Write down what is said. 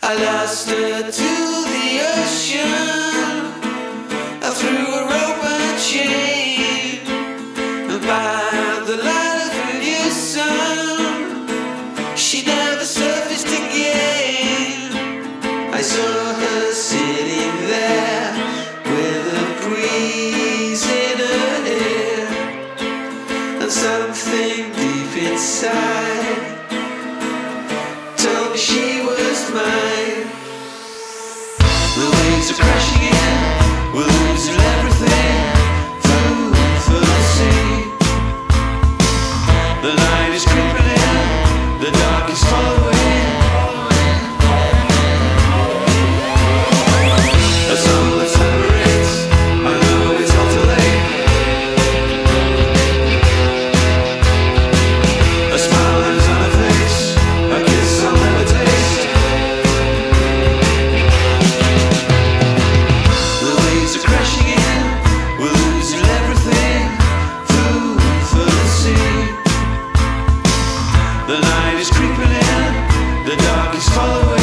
I lost her to the ocean. I threw a rope and chain by the light of a new sun. She never surfaced again. I saw her sitting there with a breeze in her hair, and something deep inside told me she was mine. The waves are crashing in, we're losing everything. Food for the sea. The night is creeping in, the dark is following. A soul that separates, I know it's all too late. A smile that is on her face, a kiss I'll never taste. The waves are crashing in, we're losing everything. Food for the sea. The night is creeping in, the dark is following.